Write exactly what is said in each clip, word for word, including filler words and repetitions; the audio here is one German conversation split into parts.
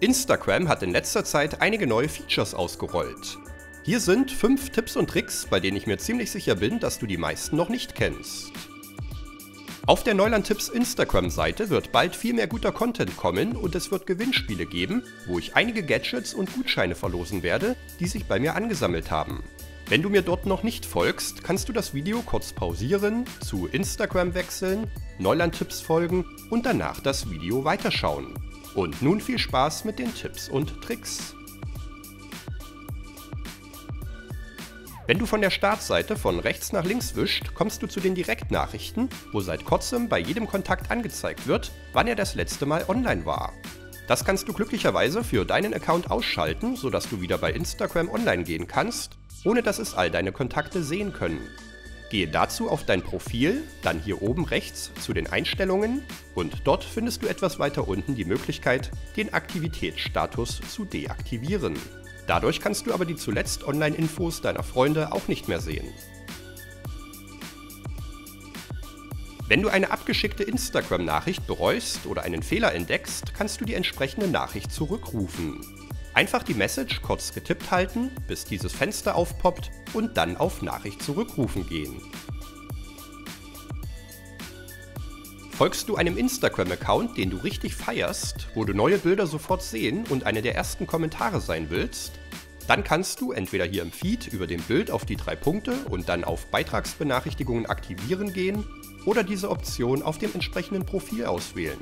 Instagram hat in letzter Zeit einige neue Features ausgerollt. Hier sind fünf Tipps und Tricks, bei denen ich mir ziemlich sicher bin, dass du die meisten noch nicht kennst. Auf der Neulandtipps Instagram-Seite wird bald viel mehr guter Content kommen und es wird Gewinnspiele geben, wo ich einige Gadgets und Gutscheine verlosen werde, die sich bei mir angesammelt haben. Wenn du mir dort noch nicht folgst, kannst du das Video kurz pausieren, zu Instagram wechseln, Neulandtipps folgen und danach das Video weiterschauen. Und nun viel Spaß mit den Tipps und Tricks. Wenn du von der Startseite von rechts nach links wischst, kommst du zu den Direktnachrichten, wo seit kurzem bei jedem Kontakt angezeigt wird, wann er das letzte Mal online war. Das kannst du glücklicherweise für deinen Account ausschalten, sodass du wieder bei Instagram online gehen kannst, ohne dass es all deine Kontakte sehen können. Gehe dazu auf dein Profil, dann hier oben rechts zu den Einstellungen und dort findest du etwas weiter unten die Möglichkeit, den Aktivitätsstatus zu deaktivieren. Dadurch kannst du aber die zuletzt Online-Infos deiner Freunde auch nicht mehr sehen. Wenn du eine abgeschickte Instagram-Nachricht bereust oder einen Fehler entdeckst, kannst du die entsprechende Nachricht zurückrufen. Einfach die Message kurz getippt halten, bis dieses Fenster aufpoppt und dann auf Nachricht zurückrufen gehen. Folgst du einem Instagram-Account, den du richtig feierst, wo du neue Bilder sofort sehen und eine der ersten Kommentare sein willst, dann kannst du entweder hier im Feed über dem Bild auf die drei Punkte und dann auf Beitragsbenachrichtigungen aktivieren gehen oder diese Option auf dem entsprechenden Profil auswählen.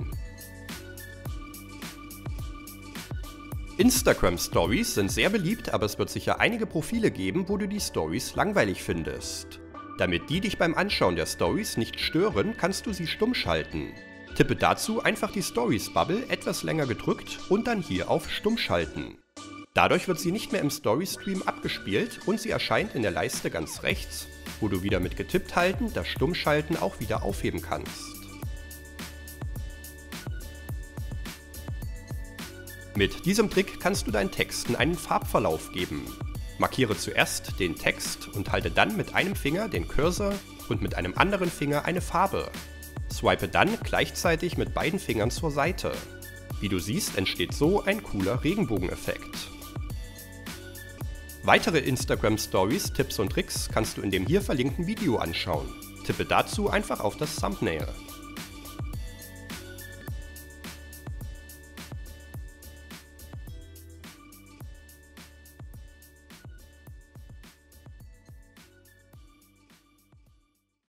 Instagram Stories sind sehr beliebt, aber es wird sicher einige Profile geben, wo du die Stories langweilig findest. Damit die dich beim Anschauen der Stories nicht stören, kannst du sie stumm schalten. Tippe dazu einfach die Stories-Bubble etwas länger gedrückt und dann hier auf Stumm schalten. Dadurch wird sie nicht mehr im Story-Stream abgespielt und sie erscheint in der Leiste ganz rechts, wo du wieder mit getippt halten das Stummschalten auch wieder aufheben kannst. Mit diesem Trick kannst du deinen Texten einen Farbverlauf geben. Markiere zuerst den Text und halte dann mit einem Finger den Cursor und mit einem anderen Finger eine Farbe. Swipe dann gleichzeitig mit beiden Fingern zur Seite. Wie du siehst, entsteht so ein cooler Regenbogeneffekt. Weitere Instagram Stories, Tipps und Tricks kannst du in dem hier verlinkten Video anschauen. Tippe dazu einfach auf das Thumbnail.